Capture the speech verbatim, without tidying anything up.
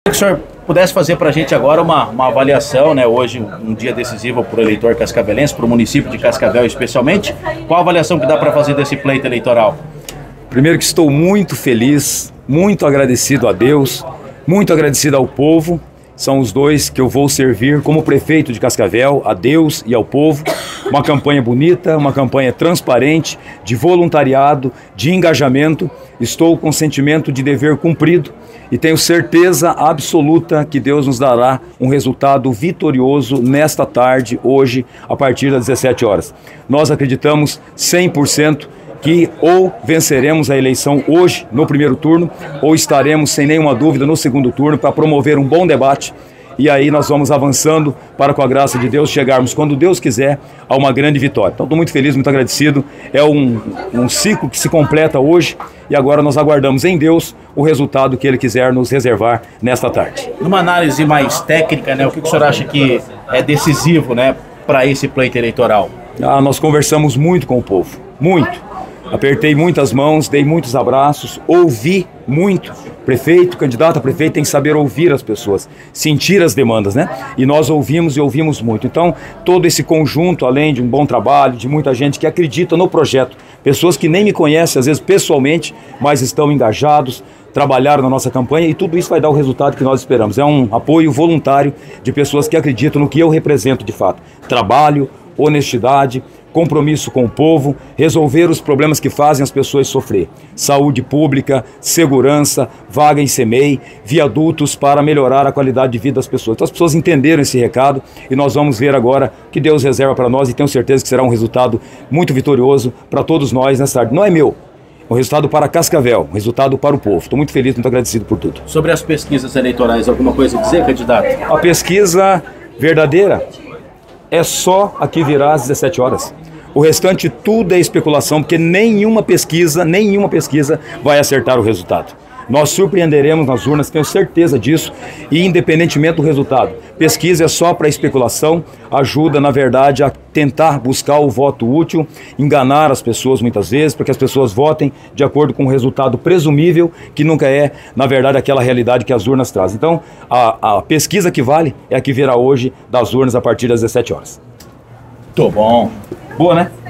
Que o senhor pudesse fazer para a gente agora uma, uma avaliação, né? Hoje, um dia decisivo para o eleitor cascavelense, para o município de Cascavel especialmente. Qual a avaliação que dá para fazer desse pleito eleitoral? Primeiro que estou muito feliz, muito agradecido a Deus, muito agradecido ao povo. São os dois que eu vou servir como prefeito de Cascavel, a Deus e ao povo. Uma campanha bonita, uma campanha transparente, de voluntariado, de engajamento. Estou com sentimento de dever cumprido e tenho certeza absoluta que Deus nos dará um resultado vitorioso nesta tarde, hoje, a partir das dezessete horas. Nós acreditamos cem por cento que ou venceremos a eleição hoje, no primeiro turno, ou estaremos, sem nenhuma dúvida, no segundo turno, para promover um bom debate. E aí nós vamos avançando para, com a graça de Deus, chegarmos, quando Deus quiser, a uma grande vitória. Então estou muito feliz, muito agradecido. É um, um ciclo que se completa hoje e agora nós aguardamos em Deus o resultado que Ele quiser nos reservar nesta tarde. Numa análise mais técnica, né, o que o senhor acha que é decisivo, né, para esse pleito eleitoral? Ah, nós conversamos muito com o povo, muito. Apertei muitas mãos, dei muitos abraços, ouvi muito. Prefeito, candidato a prefeito tem que saber ouvir as pessoas, sentir as demandas, né? E nós ouvimos e ouvimos muito. Então, todo esse conjunto, além de um bom trabalho, de muita gente que acredita no projeto, pessoas que nem me conhecem, às vezes pessoalmente, mas estão engajados, trabalharam na nossa campanha e tudo isso vai dar o resultado que nós esperamos. É um apoio voluntário de pessoas que acreditam no que eu represento de fato. Trabalho, honestidade, compromisso com o povo, resolver os problemas que fazem as pessoas sofrer. Saúde pública, segurança, vaga em C M E I, viadutos para melhorar a qualidade de vida das pessoas. Então as pessoas entenderam esse recado e nós vamos ver agora o que Deus reserva para nós e tenho certeza que será um resultado muito vitorioso para todos nós nessa tarde. Não é meu, é um resultado para Cascavel, um resultado para o povo. Estou muito feliz, muito agradecido por tudo. Sobre as pesquisas eleitorais, alguma coisa a dizer, candidato? A pesquisa verdadeira é só a que virá às dezessete horas. O restante tudo é especulação, porque nenhuma pesquisa, nenhuma pesquisa vai acertar o resultado. Nós surpreenderemos nas urnas, tenho certeza disso, e independentemente do resultado. Pesquisa é só para especulação, ajuda, na verdade, a tentar buscar o voto útil, enganar as pessoas muitas vezes, para que as pessoas votem de acordo com o resultado presumível, que nunca é, na verdade, aquela realidade que as urnas trazem. Então, a, a pesquisa que vale é a que virá hoje das urnas a partir das dezessete horas. Tô bom. Boa, né?